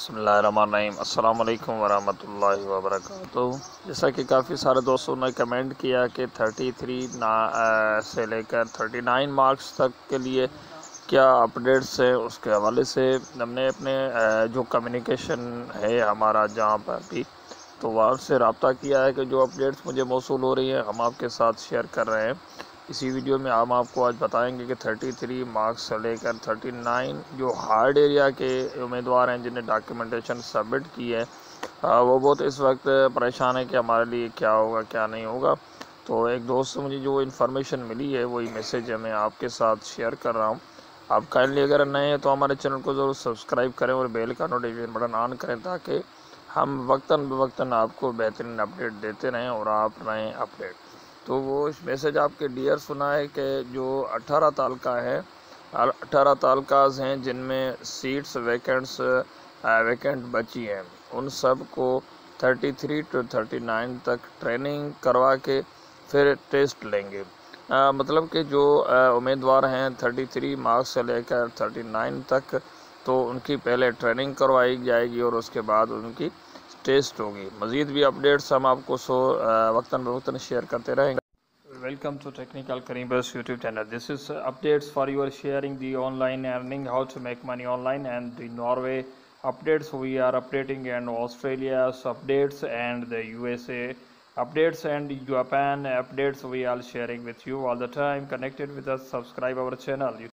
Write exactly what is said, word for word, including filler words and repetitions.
बिस्मिल्लाहिर्रहमानिर्रहीम अस्सलाम वालेकुम वरहमतुल्लाहि वबरकातुहू। जैसा कि काफ़ी सारे दोस्तों ने कमेंट किया कि तैंतीस ना से लेकर उनतालीस मार्क्स तक के लिए क्या अपडेट्स है, उसके हवाले से हमने अपने जो कम्युनिकेशन है हमारा जहाँ पर भी तो वहाँ से रब्ता किया है कि जो अपडेट्स मुझे मौसूल हो रही है हम आपके साथ शेयर कर रहे हैं। इसी वीडियो में हम आपको आज बताएंगे कि तैंतीस मार्क्स से लेकर उनतालीस जो हार्ड एरिया के उम्मीदवार हैं जिन्हें डॉक्यूमेंटेशन सबमिट की है वो बहुत इस वक्त परेशान है कि हमारे लिए क्या होगा क्या नहीं होगा। तो एक दोस्त से मुझे जो इन्फॉर्मेशन मिली है वही मैसेज है मैं आपके साथ शेयर कर रहा हूँ। आप काइंडली अगर नए हैं तो हमारे चैनल को ज़रूर सब्सक्राइब करें और बेल का नोटिफिकेशन बटन ऑन करें ताकि हम वक्तन बवक्तन आपको बेहतरीन अपडेट देते रहें और आप रहें अपडेट। तो वो इस मैसेज आपके डियर सुना है कि जो अठारह तालका है अठारह तालकाज हैं जिनमें सीट्स वैकेंट्स वैकेंट बची हैं उन सब को तैंतीस टू उनतालीस तक ट्रेनिंग करवा के फिर टेस्ट लेंगे। आ, मतलब कि जो उम्मीदवार हैं तैंतीस मार्क्स से लेकर उनतालीस तक तो उनकी पहले ट्रेनिंग करवाई जाएगी और उसके बाद उनकी टेस्ट होगी। मज़ीद भी अपडेट्स हम आपको सो वक्तन बवक्तन शेयर करते रहेंगे। Welcome to Technical Kareem YouTube channel. This is uh, updates for your sharing the online earning, how to make money online, and the Norway updates we are updating, and Australia's updates, and the U S A updates, and Japan updates we are sharing with you all the time. Connected with us, subscribe our channel.